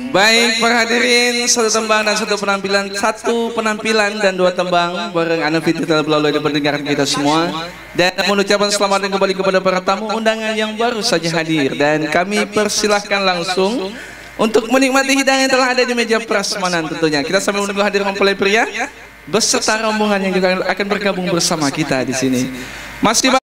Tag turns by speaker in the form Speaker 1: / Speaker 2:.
Speaker 1: Baik para hadirin, satu tembang dan satu penampilan dan dua tembang bareng Ana Fitri telah melalui di pendengaran kita semua. Dan mengucapkan selamat dan kembali kepada para tamu undangan yang baru saja hadir. Dan kami persilahkan langsung untuk menikmati hidangan yang telah ada di meja prasmanan tentunya. Kita sambil menunggu hadir mempelai pria beserta rombongan yang juga akan bergabung bersama kita di sini. Masih